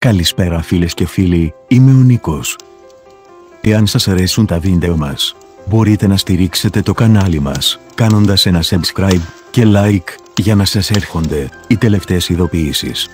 Καλησπέρα φίλες και φίλοι, είμαι ο Νίκος. Εάν σας αρέσουν τα βίντεο μας, μπορείτε να στηρίξετε το κανάλι μας, κάνοντας ένα subscribe και like, για να σας έρχονται οι τελευταίες ειδοποιήσεις.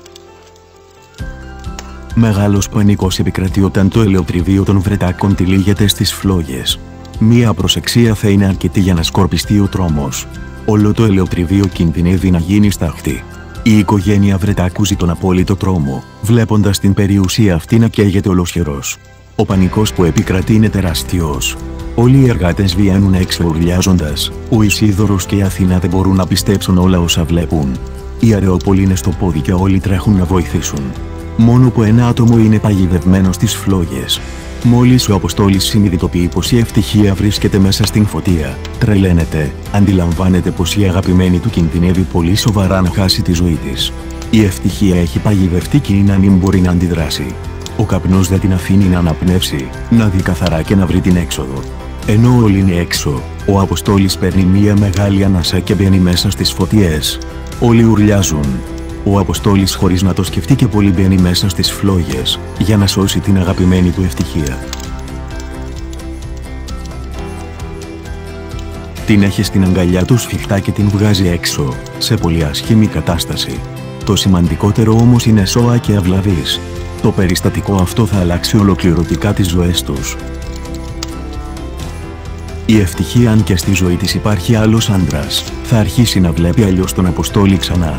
Μεγάλος πανικός επικρατεί όταν το ελαιοτριβείο των Βρετάκων τυλίγεται στις φλόγες. Μία προσεξία θα είναι αρκετή για να σκορπιστεί ο τρόμος. Όλο το ελαιοτριβείο κινδυνεύει να γίνει στάχτη. Η οικογένεια Βρετάκου ζει τον απόλυτο τρόμο, βλέποντας την περιουσία αυτή να καίγεται ολοσχερός. Ο πανικός που επικρατεί είναι τεράστιος. Όλοι οι εργάτες βγαίνουν έξω ουρλιάζοντας, ο Ισίδωρος και η Αθήνα δεν μπορούν να πιστέψουν όλα όσα βλέπουν. Η Αρεόπολη είναι στο πόδι και όλοι τρέχουν να βοηθήσουν. Μόνο που ένα άτομο είναι παγιδευμένο στις φλόγες. Μόλις ο Αποστόλης συνειδητοποιεί πως η ευτυχία βρίσκεται μέσα στην φωτία, τρελαίνεται, αντιλαμβάνεται πως η αγαπημένη του κινδυνεύει πολύ σοβαρά να χάσει τη ζωή της. Η ευτυχία έχει παγιδευτεί και είναι να μην μπορεί να αντιδράσει. Ο καπνός δεν την αφήνει να αναπνεύσει, να δει καθαρά και να βρει την έξοδο. Ενώ όλοι είναι έξω, ο Αποστόλης παίρνει μία μεγάλη ανάσα και μπαίνει μέσα στις φωτιές. Όλοι ουρλιάζουν. Ο Αποστόλης χωρίς να το σκεφτεί και πολύ μπαίνει μέσα στις φλόγες, για να σώσει την αγαπημένη του ευτυχία. Την έχει στην αγκαλιά του σφιχτά και την βγάζει έξω, σε πολύ άσχημη κατάσταση. Το σημαντικότερο όμως είναι σώα και αυλαβής. Το περιστατικό αυτό θα αλλάξει ολοκληρωτικά τις ζωές τους. Η ευτυχία, αν και στη ζωή της υπάρχει άλλος άντρας, θα αρχίσει να βλέπει αλλιώς τον Αποστόλη ξανά.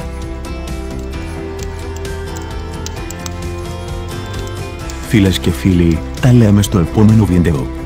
Φίλες και φίλοι, τα λέμε στο επόμενο βίντεο.